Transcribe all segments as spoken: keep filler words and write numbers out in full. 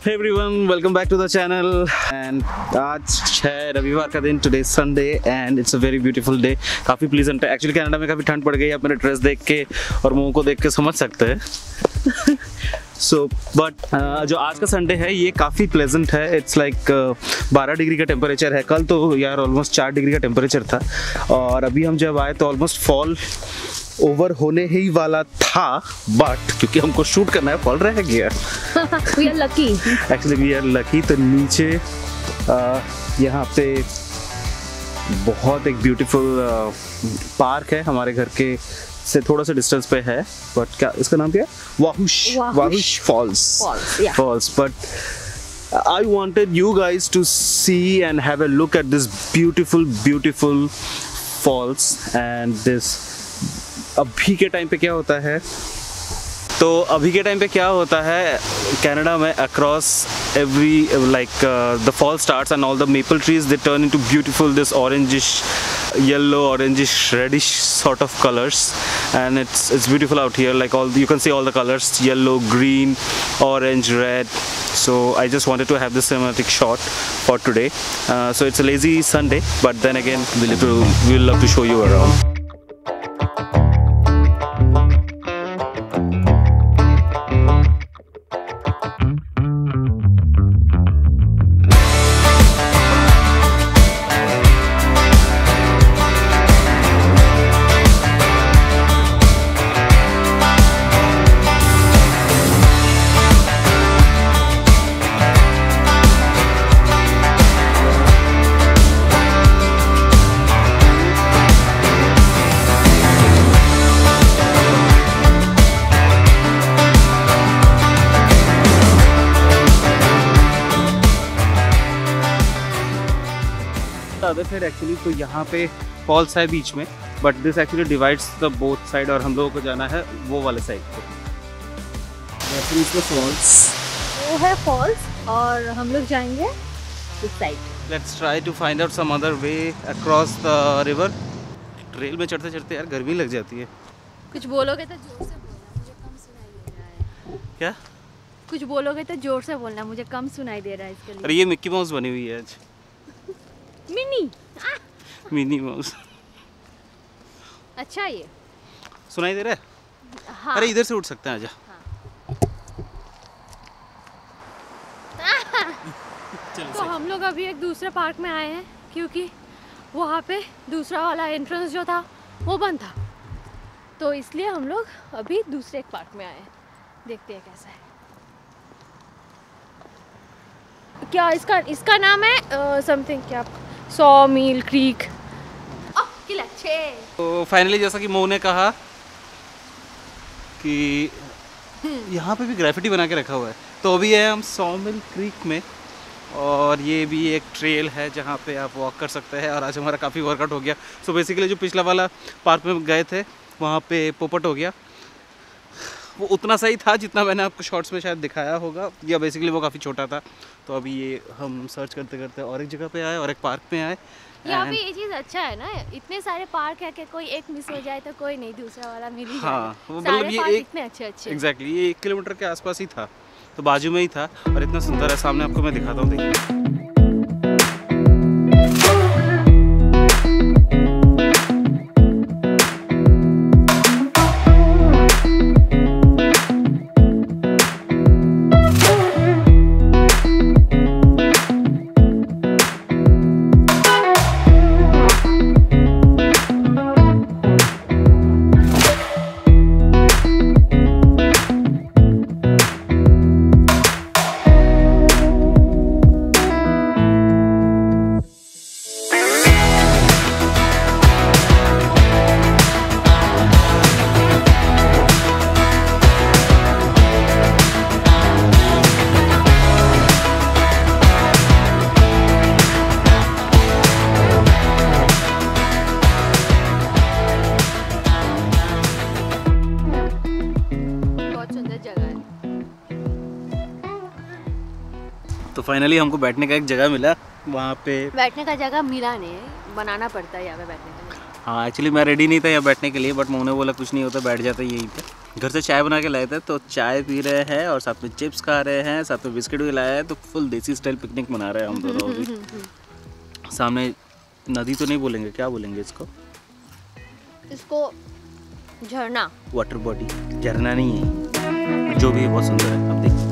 Hey everyone, welcome back to the channel and आज है रविवार का दिन, today is Sunday and it's a very beautiful day. काफ़ी pleasant है. Actually कनाडा में काफ़ी ठंड पड़ गई है, आप मेरे ड्रेस देख के और मुँह को देख के समझ सकते हैं. So but uh, जो आज का संडे है ये काफ़ी प्लेजेंट है. इट्स लाइक बारह डिग्री का टेम्परेचर है. कल तो यार ऑलमोस्ट चार डिग्री का टेम्परेचर था और अभी हम जब आए तो ऑलमोस्ट फॉल ओवर होने ही वाला था, बट क्योंकि हमको शूट करना है फॉल रह गया. We are lucky. Actually we are lucky. तो नीचे uh, यहाँ पे बहुत एक ब्यूटीफुल पार्क है, हमारे घर के से थोड़ा सा डिस्टेंस पे है. बट क्या इसका नाम क्या है? वाहुश वाहुश falls falls. But I wanted you guys to see and have a look at this beautiful beautiful falls and this. अभी के टाइम पे क्या होता है तो अभी के टाइम पे क्या होता है कनाडा में across every like the fall starts and all the maple trees they turn into beautiful this orangish yellow orangish reddish sort of colors and it's it's beautiful out here. Like all you can see all the colors, yellow, green, orange, red. So I just wanted to have this cinematic shot for today. Uh, so it's a lazy Sunday, but then again we'll, to, we'll love to show you around. फिर actually तो यहाँ पे falls है बीच में, but this actually divides the both side और हम लोगों को जाना है वो वाले साइड पे. फॉल्स वो है फॉल्स और हम लोग जाएंगे इस side. Let's try to find out some other way across the river. Trail में चढ़ते चढ़ते यार गर्मी लग जाती है. कुछ बोलोगे तो जोर से बोलना, मुझे कम सुनाई दे रहा है. क्या कुछ बोलोगे तो जोर से बोलना, मुझे कम सुनाई दे रहा है इसके लिए. अरे ये मिक्की माउस बनी हुई है आज. Mini mini mouse. अच्छा ये सुनाई दे रहा है. हाँ. अरे इधर से उठ सकते हैं, आजा. हाँ. तो हम लोग अभी एक दूसरे पार्क में आए हैं क्योंकि वहाँ पे दूसरा वाला एंट्रेंस जो था वो बंद था, तो इसलिए हम लोग अभी दूसरे एक पार्क में आए हैं. देखते हैं कैसा है. क्या इसका इसका नाम है समथिंग uh, क्या सौ मील क्रीक. तो फाइनली जैसा कि मोह ने कहा कि यहाँ पे भी ग्राफिटी बना के रखा हुआ है, तो अभी है हम सौ मील क्रीक में और ये भी एक ट्रेल है जहाँ पे आप वॉक कर सकते हैं. और आज हमारा काफ़ी वर्कआउट हो गया. सो बेसिकली जो पिछला वाला पार्क में गए थे वहाँ पे पोपट हो गया, वो उतना सही था जितना मैंने आपको शॉर्ट्स में शायद दिखाया होगा, या बेसिकली वो काफ़ी छोटा था. तो अभी ये हम सर्च करते करते और एक जगह पे आए और एक पार्क में आए. यहाँ पे ये चीज़ अच्छा है ना, इतने सारे पार्क है कि कोई एक मिस हो जाए तो कोई नहीं, दूसरा वाला मिल ही जाए. हाँ, मतलब ये एक इतने अच्छे अच्छे एग्जैक्टली ये एक किलोमीटर के आसपास ही था, तो बाजू में ही था और इतना सुंदर है. सामने आपको मैं दिखाता हूँ, देखिए. तो फाइनली हमको बैठने का एक जगह मिला. वहाँ पे बैठने का जगह मिला नहीं, बनाना पड़ता है यहाँ पे बैठने के लिए. हाँ एक्चुअली मैं रेडी नहीं था यहाँ बैठने के लिए, बट मैंने बोला कुछ नहीं होता, बैठ जाता यहीं पे. घर से चाय बना के लाए थे, तो चाय पी रहे हैं और साथ में चिप्स खा रहे हैं, साथ में बिस्किट भी लाया है, तो फुल देसी स्टाइल पिकनिक मना रहे हैं हम दोनों अभी। सामने नदी तो नहीं बोलेंगे, क्या बोलेंगे इसको? इसको झरना, वाटर बॉडी। झरना नहीं है, जो भी है बहुत सुंदर है। अब देखिए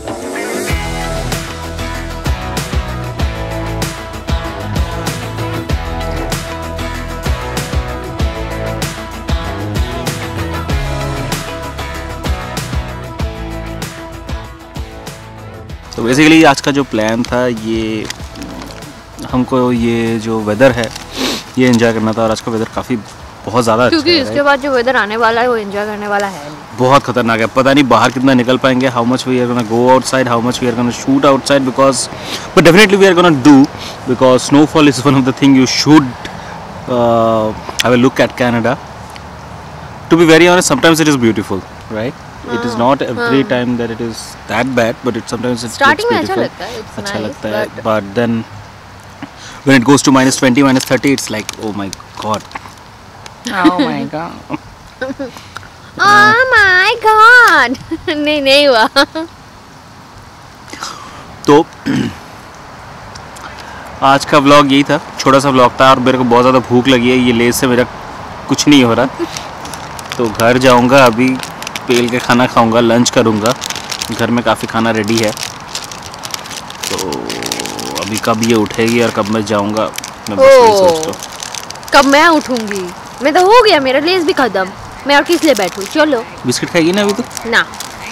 तो बेसिकली आज का जो प्लान था, ये हमको ये जो वेदर है ये एंजॉय करना था, और आज का वेदर काफ़ी बहुत ज़्यादा अच्छा है, क्योंकि इसके बाद जो वेदर आने वाला है वो एंजॉय करने वाला है नहीं। बहुत खतरनाक है, पता नहीं बाहर कितना निकल पाएंगे, how much we are gonna go outside, how much we are gonna shoot outside, because but definitely we are gonna do, because snowfall is one of the thing you should have a look at Canada. To be very honest, sometimes it is beautiful, right? It is not every time that it is that bad, but it sometimes it's starting में अच्छा beautiful. लगता है, it's अच्छा nice, लगता है, but but then when it goes to minus twenty, minus thirty, it's like oh my god, oh my god, oh my god, नहीं नहीं हुआ। तो आज का व्लॉग यही था, छोटा सा व्लॉग था, और मेरे को बहुत ज़्यादा भूख लगी है, ये लेज से मेरा कुछ नहीं हो रहा, तो घर जाऊंगा अभी, पेल के खाना खाऊंगा, लंच करूंगा, घर में काफ़ी खाना रेडी है, तो अभी कब ये उठेगी और कब मैं जाऊंगा, मैं बस वही सोच रहा हूं। कब मैं उठूंगी? मैं तो हो गया, मेरा लेस भी खत्म, मैं और किस लिए बैठूं? चलो। बिस्किट खाएगी ना अभी तो? ना,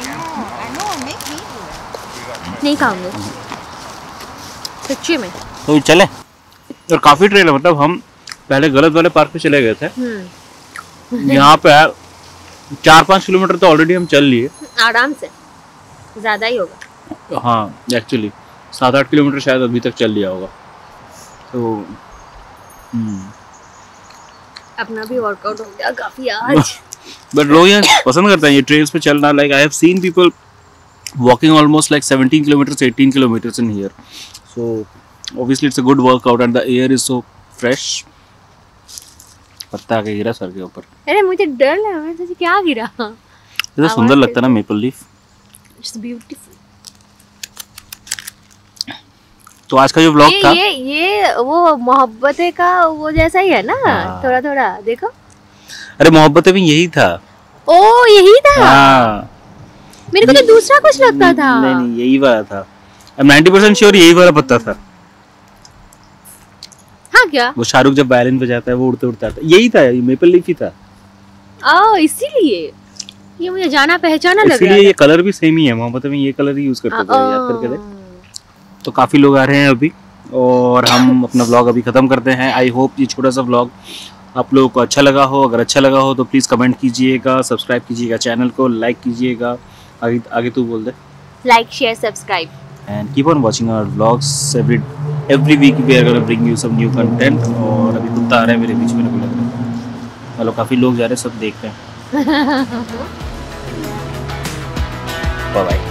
नहीं खाऊंगी सच्ची में। तो चले, और काफ़ी ट्रेल है, मतलब हम पहले गलत वाले पार्क पे चले गए थे, यहाँ पे चार पाँच किलोमीटर तो ऑलरेडी हम चल लिए आराम से, ज़्यादा ही होगा। हाँ एक्चुअली सात आठ किलोमीटर शायद अभी तक चल लिया होगा, तो अपना भी वर्कआउट हो गया काफ़ी आज। बट लोग यहाँ पसंद करते हैं ये ट्रेल्स पे चलना, like I have seen people walking almost like seventeen kilometres eighteen kilometres in here, so obviously it's a good workout and the air is so fresh. पत्ता आके गिरा सर के ऊपर, अरे मुझे डर लगा, मैं सोची क्या गिरा। इतना सुंदर लगता है ना मेपल लीफ, इट्स ब्यूटीफुल। तो आज का जो व्लॉग था, ये ये वो मोहब्बतें का वो जैसा ही है ना, थोड़ा थोड़ा देखो। अरे मोहब्बतें भी यही था। ओ यही था? हाँ। मेरे को तो दूसरा कुछ लगता था। नहीं नहीं यही वाला था, अब नाइंटी परसेंट श्योर यही वाला पत्ता था। हाँ क्या? वो शाहरुख जब वायलिन बजाता है वो उड़ते उड़ते आता है, यही था, ये मेपल लीफ ही था। ओ इसीलिए ये मुझे जाना पहचाना लग रहा है। इसीलिए ये कलर भी सेम ही है, मोहब्बतें में ये कलर ही यूज करते थे, याद करके देख। तो काफ़ी लोग आ रहे हैं अभी, और हम अपना व्लॉग अभी ख़त्म करते हैं। आई होप ये छोटा सा व्लॉग आप लोगों को अच्छा लगा हो, अगर अच्छा लगा हो तो प्लीज़ कमेंट कीजिएगा, सब्सक्राइब कीजिएगा चैनल को, लाइक कीजिएगा। आगे आगे तू बोल दे। Like share subscribe and keep on watching our vlogs every every week we are gonna bring you some new content. और अभी कुत्ता आ रहा है मेरे बीच में, लग रहा है मतलब काफ़ी लोग जा रहे हैं, सब देख रहे हैं। Bye bye.